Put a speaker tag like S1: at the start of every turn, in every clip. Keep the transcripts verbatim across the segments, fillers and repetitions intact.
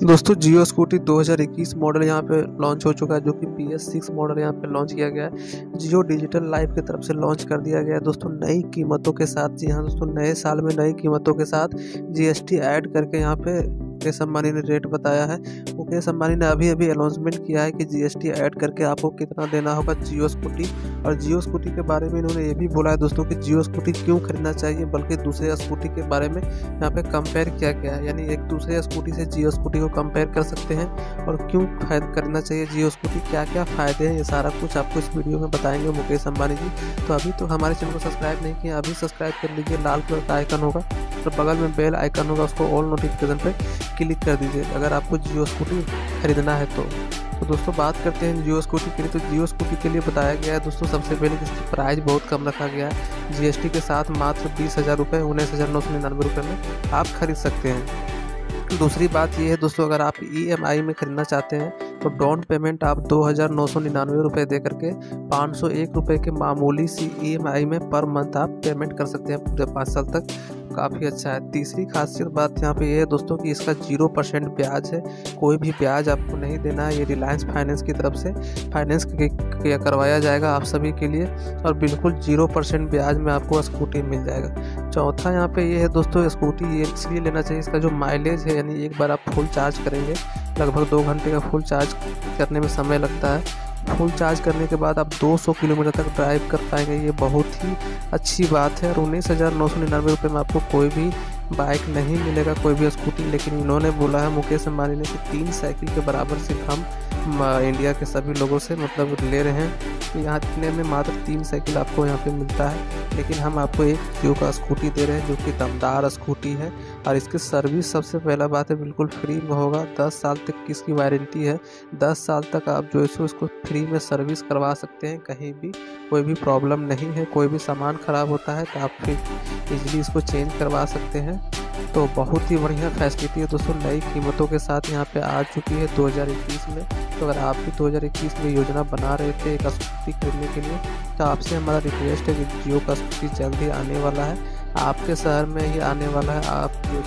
S1: दोस्तों जियो स्कूटी दो हज़ार इक्कीस मॉडल यहाँ पे लॉन्च हो चुका है, जो कि पी एस सिक्स मॉडल यहाँ पे लॉन्च किया गया है। जियो डिजिटल लाइफ की तरफ से लॉन्च कर दिया गया है दोस्तों, नई कीमतों के साथ। जी हाँ दोस्तों, नए साल में नई कीमतों के साथ जी एस टी ऐड करके यहाँ पे मुकेश अंबानी ने रेट बताया है। मुकेश अंबानी ने अभी अभी अनाउंसमेंट किया है कि जी एस टी ऐड करके आपको कितना देना होगा जियो स्कूटी। और जियो स्कूटी के बारे में इन्होंने ये भी बोला है दोस्तों कि जियो स्कूटी क्यों खरीदना चाहिए, बल्कि दूसरे स्कूटी के बारे में यहाँ पे कंपेयर किया गया है। यानी एक दूसरे स्कूटी से जियो स्कूटी को कंपेयर कर सकते हैं और क्यों खरीदना चाहिए जियो स्कूटी, क्या क्या फ़ायदे हैं, ये सारा कुछ आपको इस वीडियो में बताएंगे मुकेश अंबानी जी। तो अभी तो हमारे चैनल को सब्सक्राइब नहीं किया, अभी सब्सक्राइब कर लीजिए। लाल कलर का आइकन होगा और बगल में बेल आइकन होगा, उसको ऑल नोटिफिकेशन पे क्लिक कर दीजिए अगर आपको जियो स्कूटी खरीदना है तो। तो दोस्तों बात करते हैं जियो स्कूटी के लिए। तो जियो स्कूटी के लिए बताया गया है दोस्तों, सबसे पहले इसकी प्राइस बहुत कम रखा गया है। जीएसटी के साथ मात्र बीस हज़ार रुपये उन्नीस हज़ार नौ सौ निन्यानवे रुपये में आप खरीद सकते हैं। दूसरी बात ये है दोस्तों, अगर आप ई एम आई में खरीदना चाहते हैं तो डाउन पेमेंट आप दो हज़ार नौ सौ निन्यानवे रुपये दे करके पाँच सौ एक रुपये के मामूली सी ई एम आई में पर मंथ आप पेमेंट कर सकते हैं पूरे पाँच साल तक। काफ़ी अच्छा है। तीसरी खासियत बात यहाँ पे ये है दोस्तों कि इसका जीरो परसेंट ब्याज है, कोई भी ब्याज आपको नहीं देना है। ये रिलायंस फाइनेंस की तरफ से फाइनेंस करवाया जाएगा आप सभी के लिए और बिल्कुल जीरो परसेंट ब्याज में आपको स्कूटी मिल जाएगा। चौथा यहाँ पे ये है दोस्तों, स्कूटी ये इसलिए लेना चाहिए, इसका जो माइलेज है, यानी एक बार आप फुल चार्ज करेंगे, लगभग दो घंटे का फुल चार्ज करने में समय लगता है। फुल चार्ज करने के बाद आप दो सौ किलोमीटर तक ड्राइव कर पाएंगे, ये बहुत ही अच्छी बात है। और उन्नीस हज़ार नौ सौ निन्यानवे रुपये में आपको कोई भी बाइक नहीं मिलेगा, कोई भी स्कूटी। लेकिन इन्होंने बोला है मुकेश अंबानी ने कि तीन साइकिल के बराबर सिर्फ हम इंडिया के सभी लोगों से मतलब ले रहे हैं। तो यहाँ इतने में मात्र तीन साइकिल आपको यहाँ पे मिलता है, लेकिन हम आपको एक जियो का स्कूटी दे रहे हैं जो कि दमदार स्कूटी है। और इसकी सर्विस सबसे पहला बात है बिल्कुल फ्री में होगा। दस साल तक की इसकी वारंटी है, दस साल तक आप जो है इसको फ्री में सर्विस करवा सकते हैं, कहीं भी कोई भी प्रॉब्लम नहीं है। कोई भी सामान ख़राब होता है तो आप फिर इजीली इसको चेंज करवा सकते हैं। तो बहुत ही बढ़िया फैसिलिटी है दोस्तों, नई कीमतों के साथ यहाँ पे आ चुकी है दो हज़ार इक्कीस में। तो अगर आप भी दो हज़ार इक्कीस में योजना बना रहे थे एक स्कूटी खरीदने के लिए, तो आपसे हमारा रिक्वेस्ट है कि जियो का स्कूटी जल्द ही आने वाला है, आपके शहर में ही आने वाला है। आप जो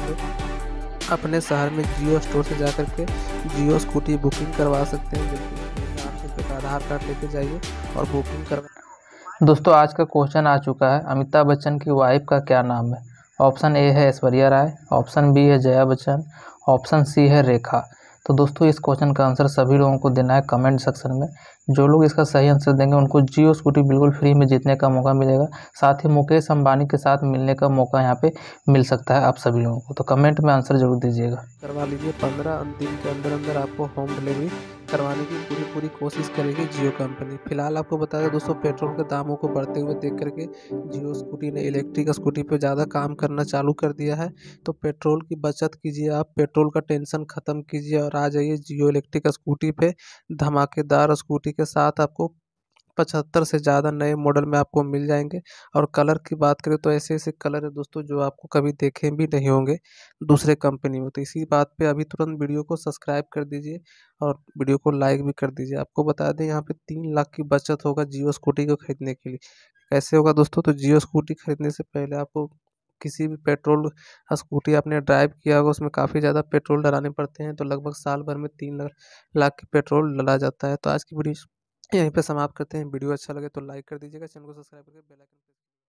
S1: है अपने शहर में जियो स्टोर से जा कर के जियो स्कूटी बुकिंग करवा सकते हैं। बिल्कुल आप आधार कार्ड लेके जाइए और बुकिंग करवा।
S2: दोस्तों आज का क्वेश्चन आ चुका है, अमिताभ बच्चन की वाइफ का क्या नाम है? ऑप्शन ए है ऐश्वर्या राय, ऑप्शन बी है जया बच्चन, ऑप्शन सी है रेखा। तो दोस्तों इस क्वेश्चन का आंसर सभी लोगों को देना है कमेंट सेक्शन में। जो लोग इसका सही आंसर देंगे उनको जियो स्कूटी बिल्कुल फ्री में जीतने का मौका मिलेगा, साथ ही मुकेश अंबानी के साथ मिलने का मौका यहाँ पे मिल सकता है आप सभी लोगों को। तो कमेंट में आंसर जरूर दीजिएगा।
S1: करवा लीजिए। पंद्रह दिन के अंदर अंदर आपको होम डिलीवरी करवाने की पूरी पूरी कोशिश करेगी जियो कंपनी। फिलहाल आपको बता दें दोस्तों, पेट्रोल के दामों को बढ़ते हुए देख करके जियो स्कूटी ने इलेक्ट्रिक स्कूटी पे ज़्यादा काम करना चालू कर दिया है। तो पेट्रोल की बचत कीजिए, आप पेट्रोल का टेंशन ख़त्म कीजिए और आ जाइए जियो इलेक्ट्रिक स्कूटी पे। धमाकेदार स्कूटी के साथ आपको पचहत्तर से ज़्यादा नए मॉडल में आपको मिल जाएंगे। और कलर की बात करें तो ऐसे ऐसे कलर है दोस्तों जो आपको कभी देखे भी नहीं होंगे दूसरे कंपनी में। तो इसी बात पे अभी तुरंत वीडियो को सब्सक्राइब कर दीजिए और वीडियो को लाइक भी कर दीजिए। आपको बता दें यहाँ पे तीन लाख की बचत होगा जियो स्कूटी को खरीदने के लिए। कैसे होगा दोस्तों? तो जियो स्कूटी खरीदने से पहले आपको किसी भी पेट्रोल स्कूटी आपने ड्राइव किया होगा, उसमें काफ़ी ज़्यादा पेट्रोल डलाने पड़ते हैं, तो लगभग साल भर में तीन लाख की पेट्रोल डला जाता है। तो आज की वीडियो यहीं पे समाप्त करते हैं। वीडियो अच्छा लगे तो लाइक कर दीजिएगा, चैनल को सब्सक्राइब करके बेल आइकन